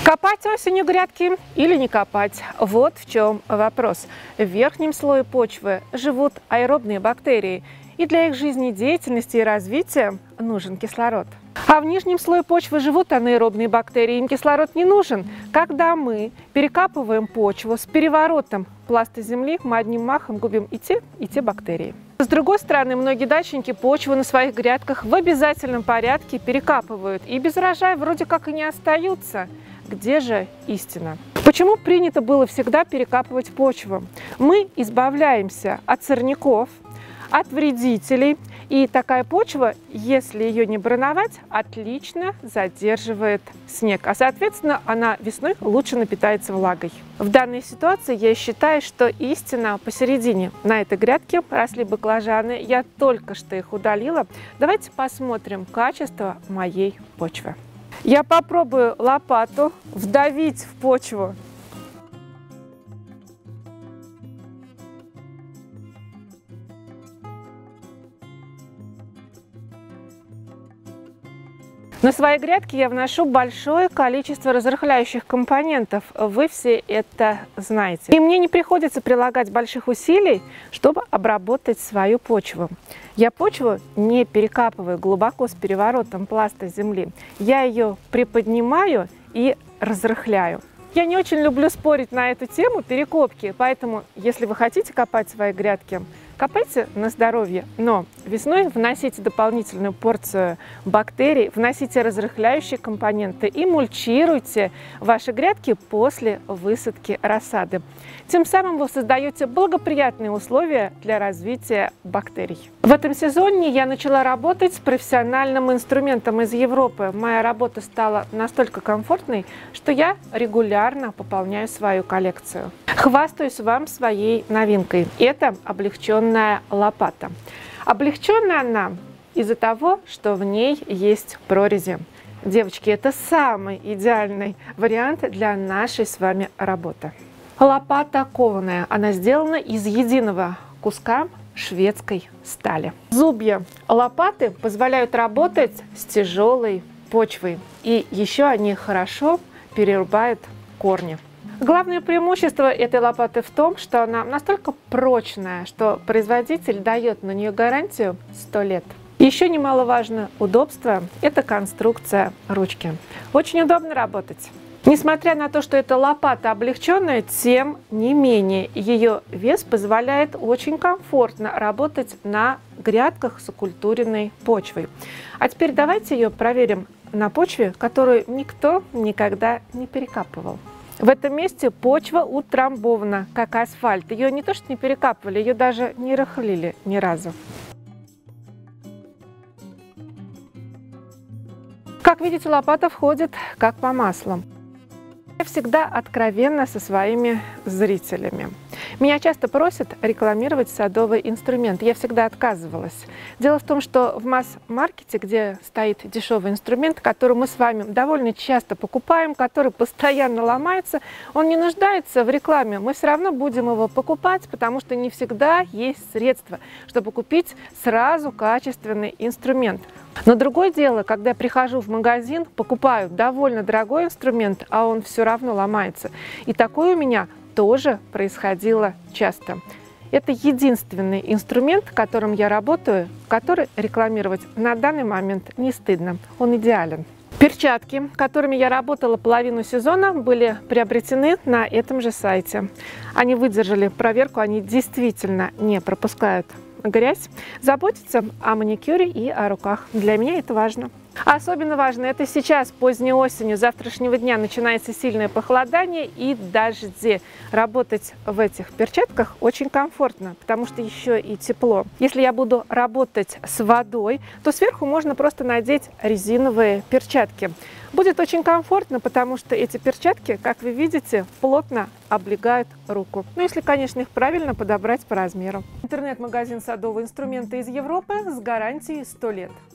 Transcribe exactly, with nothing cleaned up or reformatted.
Копать осенью грядки или не копать? Вот в чем вопрос. В верхнем слое почвы живут аэробные бактерии, и для их жизнедеятельности и развития нужен кислород. А в нижнем слое почвы живут анаэробные бактерии, им кислород не нужен. Когда мы перекапываем почву с переворотом пласта земли, мы одним махом губим и те, и те бактерии. С другой стороны, многие дачники почву на своих грядках в обязательном порядке перекапывают, и без урожая вроде как и не остаются. Где же истина? Почему принято было всегда перекапывать почву? Мы избавляемся от сорняков, от вредителей, и такая почва, если ее не броновать, отлично задерживает снег, а соответственно она весной лучше напитается влагой. В данной ситуации я считаю, что истина посередине. На этой грядке росли баклажаны, я только что их удалила. Давайте посмотрим качество моей почвы. Я попробую лопату вдавить в почву. На свои грядки я вношу большое количество разрыхляющих компонентов. Вы все это знаете. И мне не приходится прилагать больших усилий, чтобы обработать свою почву. Я почву не перекапываю глубоко с переворотом пласта земли. Я ее приподнимаю и разрыхляю. Я не очень люблю спорить на эту тему перекопки, поэтому, если вы хотите копать свои грядки, копайте на здоровье, но весной вносите дополнительную порцию бактерий, вносите разрыхляющие компоненты и мульчируйте ваши грядки после высадки рассады. Тем самым вы создаете благоприятные условия для развития бактерий. В этом сезоне я начала работать с профессиональным инструментом из Европы. Моя работа стала настолько комфортной, что я регулярно пополняю свою коллекцию. Хвастаюсь вам своей новинкой. Это облегченная лопата. Облегченная она из-за того, что в ней есть прорези. Девочки, это самый идеальный вариант для нашей с вами работы. Лопата кованая. Она сделана из единого куска шведской стали. Зубья лопаты позволяют работать с тяжелой почвой. И еще они хорошо перерубают корни. Главное преимущество этой лопаты в том, что она настолько прочная, что производитель дает на нее гарантию сто лет. Еще немаловажно удобство – это конструкция ручки. Очень удобно работать. Несмотря на то, что эта лопата облегченная, тем не менее ее вес позволяет очень комфортно работать на грядках с окультуренной почвой. А теперь давайте ее проверим на почве, которую никто никогда не перекапывал. В этом месте почва утрамбована, как асфальт. Ее не то что не перекапывали, ее даже не рыхлили ни разу. Как видите, лопата входит как по маслу. Я всегда откровенна со своими зрителями. Меня часто просят рекламировать садовый инструмент. Я всегда отказывалась. Дело в том, что в масс-маркете, где стоит дешевый инструмент, который мы с вами довольно часто покупаем, который постоянно ломается, он не нуждается в рекламе. Мы все равно будем его покупать, потому что не всегда есть средства, чтобы купить сразу качественный инструмент. Но другое дело, когда я прихожу в магазин, покупаю довольно дорогой инструмент, а он все равно ломается. И такое у меня тоже происходило часто. Это единственный инструмент, которым я работаю, который рекламировать на данный момент не стыдно. Он идеален. Перчатки, которыми я работала половину сезона, были приобретены на этом же сайте. Они выдержали проверку, они действительно не пропускают грязь. Заботиться о маникюре и о руках. Для меня это важно. Особенно важно это сейчас, поздней осенью, завтрашнего дня начинается сильное похолодание и дожди. Работать в этих перчатках очень комфортно, потому что еще и тепло. Если я буду работать с водой, то сверху можно просто надеть резиновые перчатки. Будет очень комфортно, потому что эти перчатки, как вы видите, плотно облегают руку. Ну, если, конечно, их правильно подобрать по размеру. Интернет-магазин садового инструмента из Европы с гарантией сто лет.